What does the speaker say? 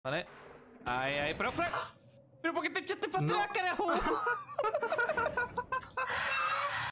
Vale. Ahí, ahí. Pero ¿por qué te echaste para atrás, carajo?